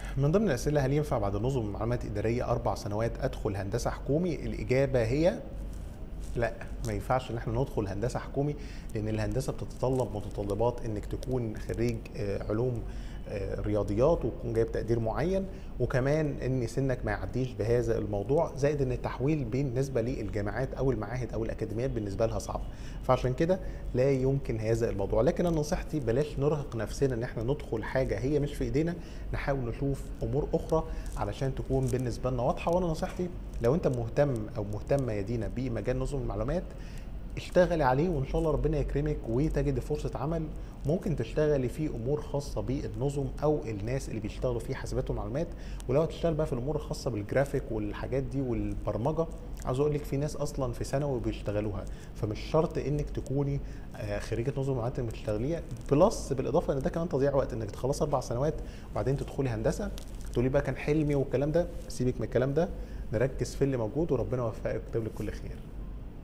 من ضمن الأسئلة، هل ينفع بعد نظم معلومات إدارية 4 سنوات أدخل هندسة حكومي؟ الإجابة هي لا. ما ينفعش ان احنا ندخل هندسه حكومي، لان الهندسه بتتطلب متطلبات انك تكون خريج علوم رياضيات وتكون جايب تقدير معين، وكمان ان سنك ما يعديش بهذا الموضوع، زائد ان التحويل بالنسبه للجامعات او المعاهد او الاكاديميات بالنسبه لها صعب. فعشان كده لا يمكن هذا الموضوع. لكن انا نصيحتي بلاش نرهق نفسنا ان احنا ندخل حاجه هي مش في ايدينا، نحاول نشوف امور اخرى علشان تكون بالنسبه لنا واضحه. وانا نصيحتي لو انت مهتم او مهتمه يا دينا بمجال نظم المعلومات، اشتغلي عليه وان شاء الله ربنا يكرمك وتجدي فرصه عمل. ممكن تشتغلي في امور خاصه بالنظم او الناس اللي بيشتغلوا في حاسبات ومعلومات. ولو هتشتغل بقى في الامور الخاصه بالجرافيك والحاجات دي والبرمجه، عاوز اقول لك في ناس اصلا في ثانوي بيشتغلوها. فمش شرط انك تكوني خريجه نظم معلومات اللي بتشتغليها. بلس بالاضافه ان ده كمان تضييع وقت، انك تخلص 4 سنوات وبعدين تدخلي هندسه تقولي بقى كان حلمي والكلام ده. سيبك من الكلام ده، نركز في اللي موجود وربنا يوفقك ويكتب لك كل خير.